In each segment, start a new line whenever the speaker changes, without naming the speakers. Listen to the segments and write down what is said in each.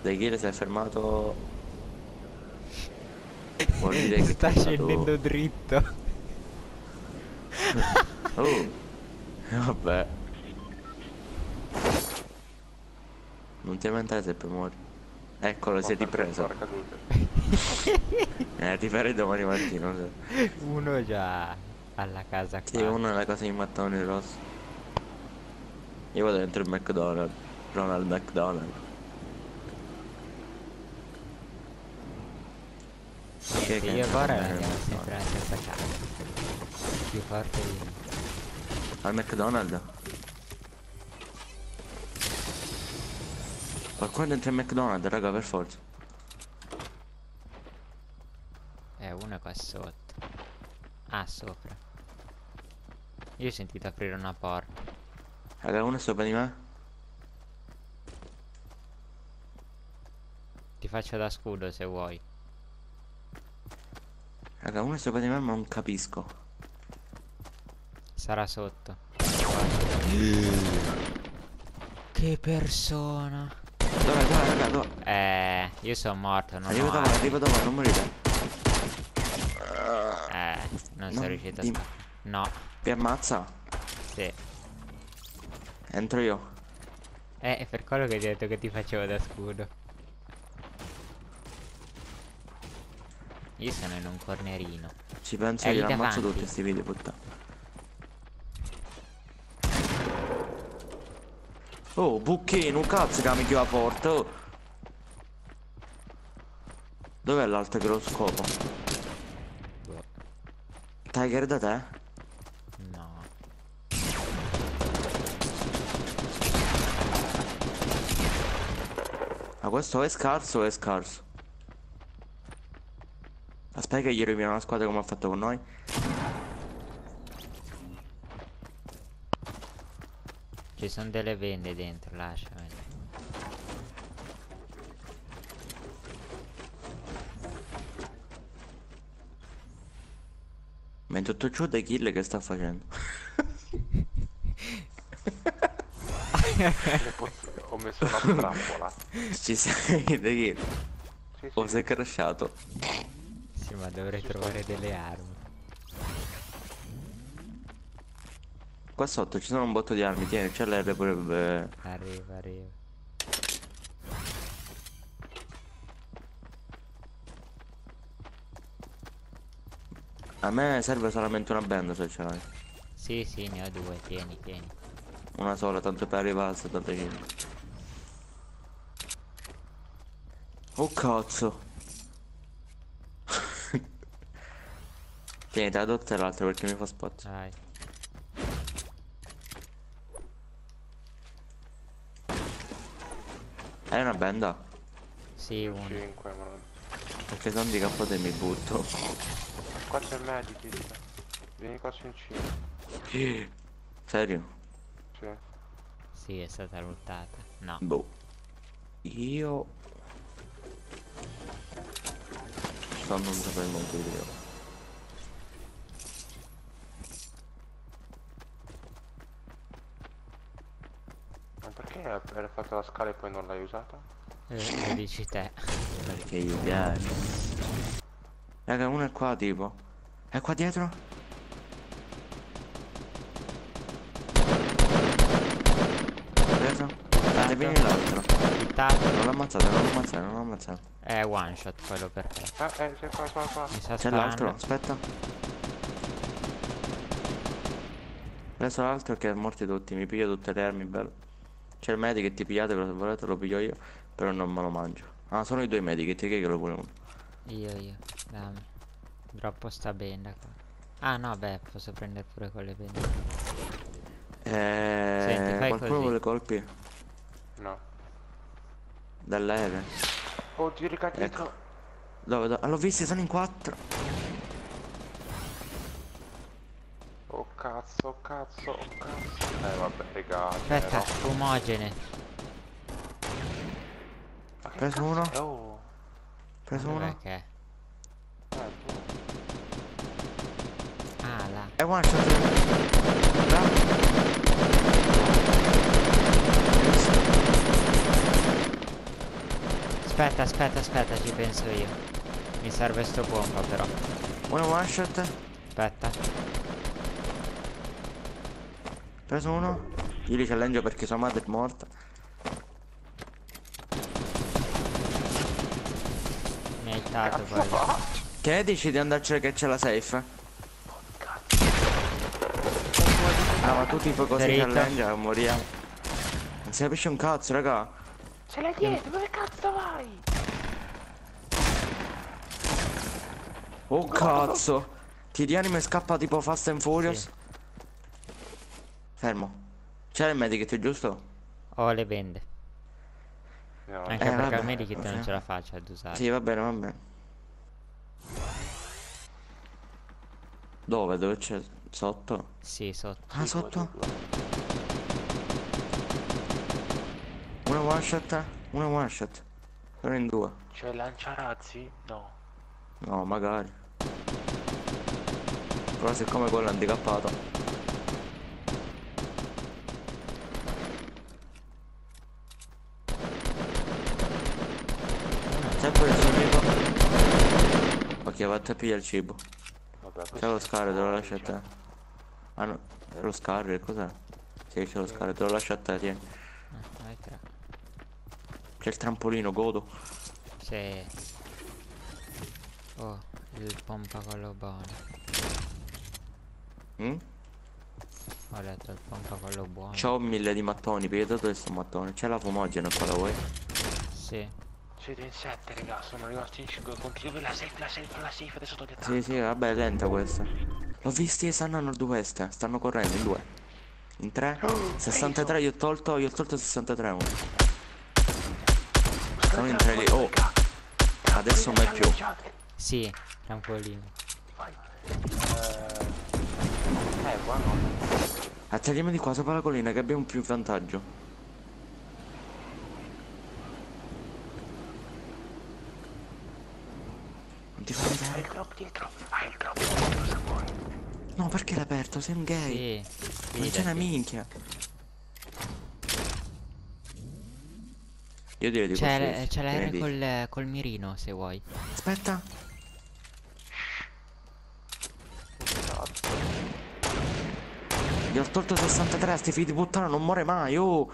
De Kill si è fermato. Vuol dire che
Sta
è stato...
scendendo dritto.
Oh, vabbè. Non ti lamentare se poi muori. Eccolo, si è ripreso. Ti farei domani mattina.
Uno già alla casa
Sì,
qua.
uno è la cosa di mattoni rosso. Io vado dentro il McDonald's. Ronald McDonald. Chi è
Niente,
che
io e
entra con
Bora
me nel
andiamo sempre
McDonald's?
alla stessa casa. Più forte di me.
Al McDonald's? Qualcuno dentro il McDonald's, raga, per forza.
Uno è qua sotto. Ah, sopra. Io ho sentito aprire una porta.
Raga, uno è sopra di me.
Ti faccio da scudo se vuoi.
Raga, uno è sopra di me ma non capisco.
Sarà sotto. Che persona.
Dov'è, raga, dov'è?
Io sono morto, non
Arriva
ho
da voi,
armi.
arriva da voi, non morite.
Non
No,
sono riuscito a
dimmi.
scappare. No,
Vi ammazza?
sì.
Entro io.
È per quello che ti ho detto che ti facevo da scudo. Io sono in un cornerino.
Ci penso
È
io,
lì
li ammazzo
davanti.
tutti sti video, puttana. Oh, bucchino, un cazzo che mi chiude la porta, oh. Dov'è l'altro che lo scopo?
Boh,
Tiger da te?
no.
Ma questo è scarso o è scarso? Aspetta che gli rovina la squadra come ha fatto con noi.
Ci sono delle vende dentro, lasciamele.
Ma in tutto ciò dei kill che sta facendo?
Ho messo una trappola.
Ci sei dei kill?
Sì,
O
sì.
sei crashato?
Sì, ma dovrei trovare delle armi.
Qua sotto ci sono un botto di armi, tieni, c'è l'R pure.
Arriva, arriva.
A me serve solamente una band se ce l'hai.
Sì, sì, ne ho due, tieni, tieni.
Una sola, tanto per arrivare a 70 kill. Oh cazzo. Tieni, te la do te l'altra perché mi fa spazio.
Vai.
Hai una benda?
Sì, uno.
5, ma non...
Perché se non di capote mi butto.
Qua c'è il medikit. Vieni qua su in cima.
Serio?
Sì.
Sì, è stata lottata. No.
Boh. Io sto non saprei molto di io.
Ma perché hai fatto la scala e poi non l'hai usata?
Lo dici te.
Perché gli piace. Raga, uno è qua tipo. È qua dietro? Preso? Dai, vieni l'altro.
Hittato.
Non l'ho ammazzato, non l'ho ammazzato, non l'ho ammazzato.
È one shot quello per te.
C'è qua.
Mi sta
C'è l'altro,
sparando.
aspetta. Preso l'altro che è morti tutti, mi piglio tutte le armi, bello. C'è il medic ti pigliate, se volete lo piglio io, però non me lo mangio. Ah, sono i due medic, che lo vuole uno.
Io. Dammi. Troppo sta benda qua. Ah no, beh, posso prendere pure quelle bende. Senti, fai
Qualcuno
così.
vuole colpi?
No.
Dall'aereo?
Oddio, ricadito.
Ecco. Dove? Ah, l'ho visto, sono in 4.
Oh cazzo. Vabbè, raga.
Aspetta, fumogene.
Ma che
Preso
cazzo
uno.
è? Oh.
Preso
Dov'è
uno.
che è?
Tu.
Ah, là.
È one shot. Là.
Aspetta, aspetta, aspetta, ci penso io. Mi serve sto pompa però.
Uno one shot.
Aspetta.
Preso uno. Io li challenge perché sua madre è morta.
Mi hai hittato quello.
Che ne dici di andarcene che c'è la safe? No, ma tu tipo così
Dritto.
challenge a moriamo. Non si capisce un cazzo, raga.
Ce l'hai dietro, dove cazzo vai?
Oh cazzo. Ti rianima e scappa tipo Fast and Furious.
Sì.
Fermo. C'è il medikit, giusto?
Ho le bende.
No,
Anche perché
vabbè,
al medikit non
ok.
ce la faccio ad usare.
Sì, va bene, va bene. Dove? Dove c'è? Sotto?
Sì, sotto.
Ah, sotto? Una one shot? Una one shot. Sono in due.
c'è lanciarazzi? No.
No, magari. Però siccome quello è handicappato. C'è pure il suo cibo. Ok, va a pigliare il cibo.
Vabbè,
C'è lo scarro, te lo lascio a te. Ah no, è lo scarro, cos'è? Sì, c'è lo scarro, te lo lascio a te, tieni.
Vai tre.
C'è il trampolino, godo.
Sì. Oh, il pompa quello buono.
Mm?
Ho letto il pompa quello buono.
C'ho 1000 di mattoni, perché dove sto mattone? C'è la fumogena qua, la vuoi?
Sì.
Siete in 7, raga, sono rimasti in 5 contro dove la safe, adesso togli
Sì, sì, vabbè, è lenta questa. L'ho visti e stanno a nord-ovest, stanno correndo in due. In tre. 63, io ho tolto 63 uno. Sono in tre lì. Oh, adesso non è più.
Sì, trampolino.
Qua no.
Atterriamo di qua sopra la collina che abbiamo più vantaggio. Non ti fa
Hai
vedere?
il drop dietro, hai il drop dietro, se vuoi.
No, perché l'hai aperto? Sei un gay.
Sì.
Non c'è una
Fidati.
minchia. Io direi di
C'è
costruirsi.
c'è
Che ne
l'aereo
dici?
col mirino se vuoi.
Aspetta. Gli ho tolto 63, sti figli di puttana non muore mai, oh.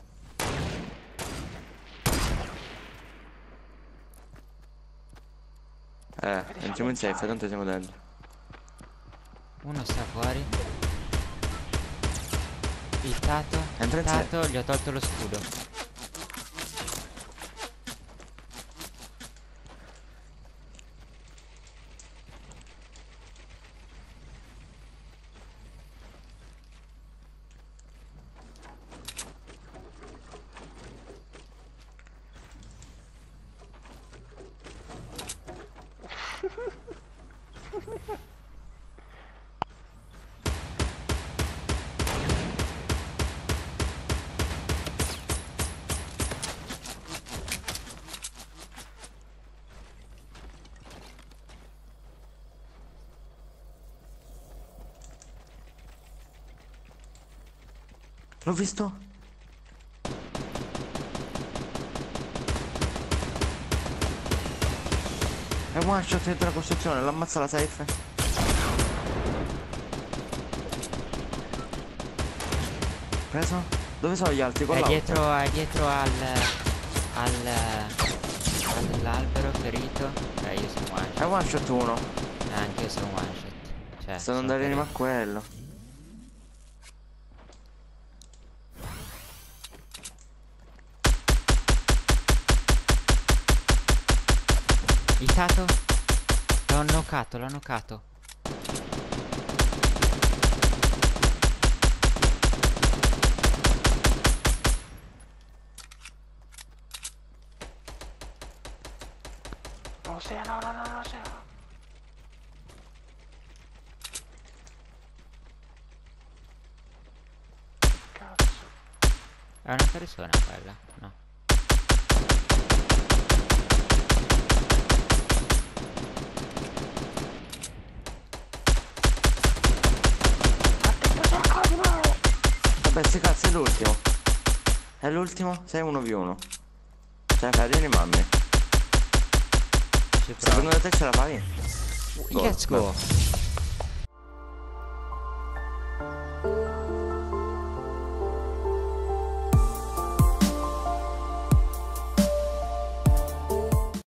Entriamo in safe, tanto siamo dentro.
Uno sta fuori. Hittato.
Entra in
Hittato, gli ho tolto lo scudo.
L'ho visto? È one shot dentro la costruzione, l'ammazza la safe. Preso? Dove sono gli altri? Con
È
l'auto?
dietro all'albero ferito. Io sono one
È
shot.
one shot uno.
Anche io sono one shot. Cioè,
Sto andando a
ferito.
rianimare quello.
Hittato. L'ho knoccato, l'ho knoccato.
No, sei, no, sei. Cazzo.
È una persona quella? No.
Vabbè, sti cazzo è l'ultimo. È l'ultimo? Sei 1v1. Cioè, fai rianimarmi.
ci
Sta
provo.
venendo da te, ce la fai? Gol,
Let's go.